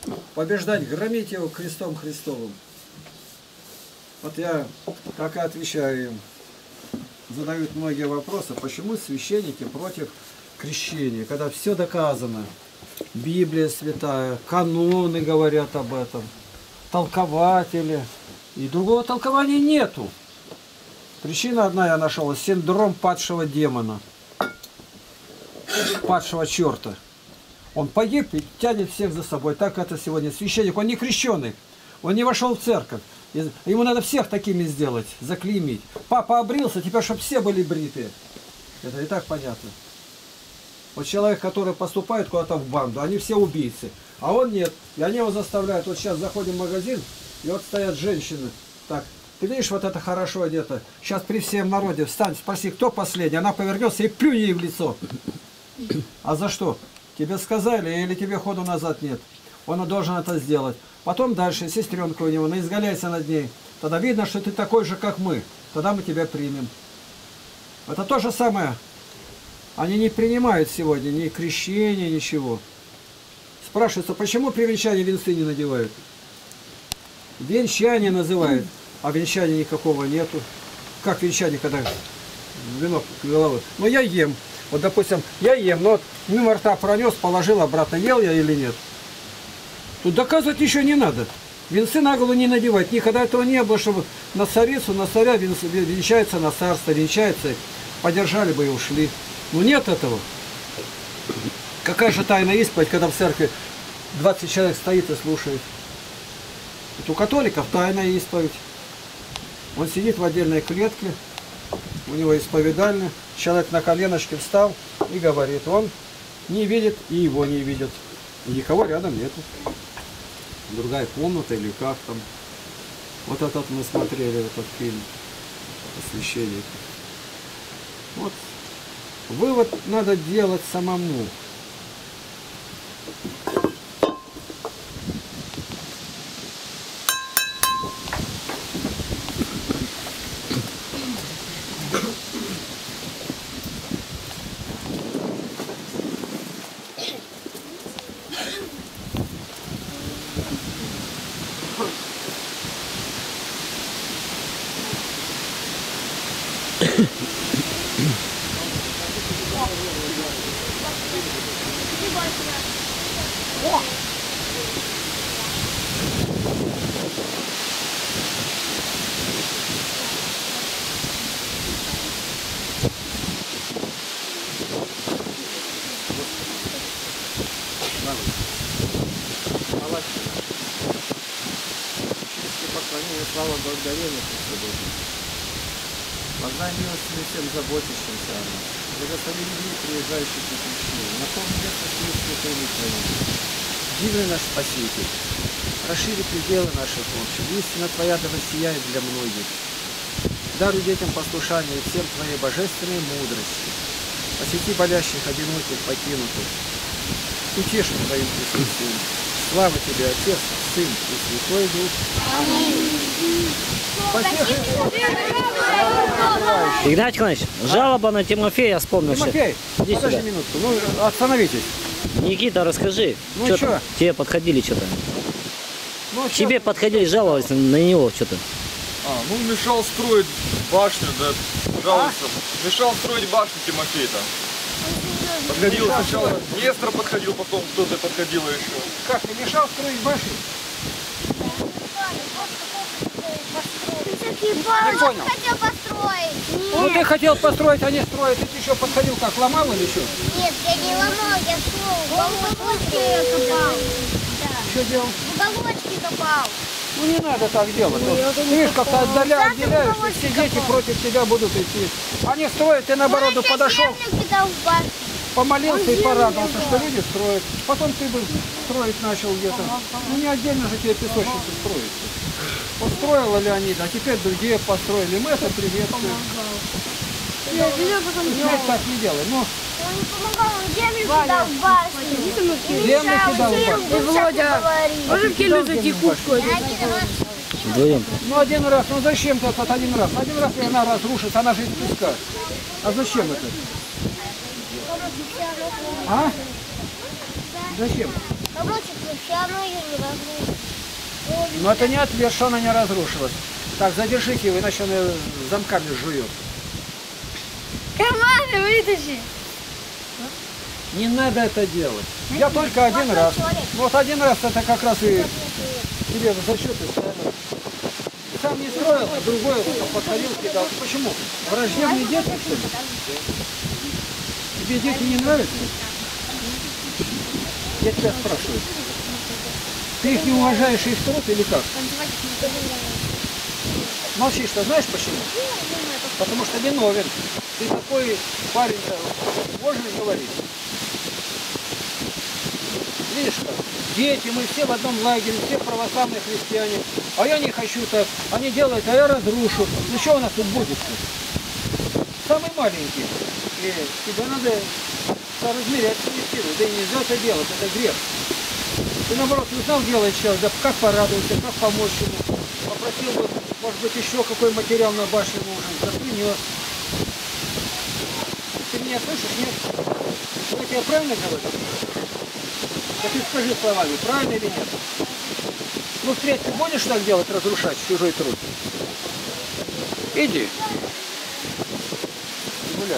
побеждать, громить его крестом Христовым. Вот я, как и отвечаю им, задают многие вопросы, почему священники против крещения, когда все доказано, Библия святая, каноны говорят об этом, толкователи, и другого толкования нету. Причина одна я нашел, синдром падшего демона, падшего черта. Он погиб и тянет всех за собой. Так это сегодня священник, он не крещеный, он не вошел в церковь. Ему надо всех такими сделать, заклеймить. Папа обрился, теперь чтобы все были бритые. Это и так понятно. Вот человек, который поступает куда-то в банду, они все убийцы. А он нет. И они его заставляют. Вот сейчас заходим в магазин, и вот стоят женщины. Так, ты видишь, вот это хорошо одето. Сейчас при всем народе встань, спроси, кто последний. Она повернется и плюнь ей в лицо. А за что? Тебе сказали или тебе ходу назад нет? Он должен это сделать. Потом дальше, сестренка у него, наизгаляйся над ней. Тогда видно, что ты такой же, как мы. Тогда мы тебя примем. Это то же самое. Они не принимают сегодня ни крещения, ничего. Спрашивается, почему при венчании венцы не надевают? Венчание называют, а венчания никакого нету. Как венчание, когда венок головы? Но я ем. Вот, допустим, я ем, но вот мимо рта пронес, положил обратно. Ел я или нет? Тут доказывать еще не надо. Венцы на голову не надевать. Никогда этого не было, чтобы на царицу, на царя венчается, на царство венчается. Подержали бы и ушли. Но нет этого. Какая же тайна исповедь, когда в церкви 20 человек стоит и слушает? Вот у католиков тайна исповедь. Он сидит в отдельной клетке, у него исповедальня. Человек на коленочке встал и говорит. Он не видит и его не видит. И никого рядом нету. Другая комната или как там. Вот этот мы смотрели, этот фильм «Священник». Вот. Вывод надо делать самому. Слава благодарения Господу. Познай милостью всем заботящимся о нас. Благослови людей, приезжающих на крещение. Напомни место святыми Твоими. Дивный наш Спаситель. Расшири пределы наших общин. Истина Твоя да воссияет для многих. Даруй детям послушание и всем Твоей божественной мудрости. Посети болящих, одиноких, покинутых. Утеши Твоим присутствием. Слава Тебе, Отец, Сын и Святой Дух. Игнатий Иванович, жалоба на Тимофея, вспомнил. Тимофей, подожди минутку, ну остановитесь. Никита, расскажи, Ну, что чё? там? Тебе подходили что-то? Ну, Тебе подходили, жаловались на него что-то. Ну мешал строить башню, да, жалуется. Мешал строить башню Тимофей-то. Подходил сначала, Нестор подходил, потом кто-то подходил еще. Как, ты мешал строить башню? Не понял. Хотел построить. Ну ты хотел построить, а не строить. Ты еще подходил как, ломал или что? Нет, я не ломал, я шел. В уголочке копал. Что делал? В уголочке копал. Ну не надо так делать. Ты видишь, как-то отделяешься, все дети против тебя будут идти. Они строят, ты наоборот подошел, помолился и порадовался, что люди строят. Потом ты бы строить начал где-то. Ну не отдельно же тебе песочницы строить. Построила Леонид, а теперь другие построили. Мы это приветствуем. Нет, так не делай. Но Он не помогал, он землю кидал в башню. землю кидал в башню. Володя, Можем в келье зайти кушку? Вдвоем. Ну один раз, ну зачем ты этот один раз? Один раз и она разрушится, она же из песка. А зачем это? А? Зачем? Короче, все равно ее не разрушить. Но это не ответ, что она не разрушилась. Так, задержите его, иначе она замками жует. Карманы вытащи. Не надо это делать. Я только один раз. Вот один раз это как раз и тебе в зачет и ставил. Сам не строил, а другой вот подходил, кидал. Почему? Враждебные дети, что ли? Тебе дети не нравятся? Я тебя спрашиваю. Ты их не уважаешь, их труд или как? Молчишь, что знаешь почему? Потому что виновен. Ты такой парень, можно говорить? Видишь как? Дети, мы все в одном лагере, все православные христиане. А я не хочу так. Они делают, а я разрушу. Ну что у нас тут будет-то? Самый маленький. И тебе надо соразмерять свои силы. Да и нельзя это делать, это грех. Ты наоборот не знал делать сейчас, да как порадоваться, как помочь ему. Попросил бы, может быть, еще какой материал на башню нужен, да принес. Ты меня слышишь, нет? Я тебе правильно говорю? Да ты скажи словами, правильно или нет? Ну, впредь ты будешь так делать, разрушать чужой труд? Иди. Гуляй.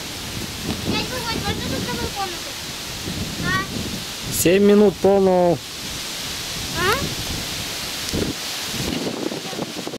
Я не могу, можно тут в другую комнату? 7 минут полного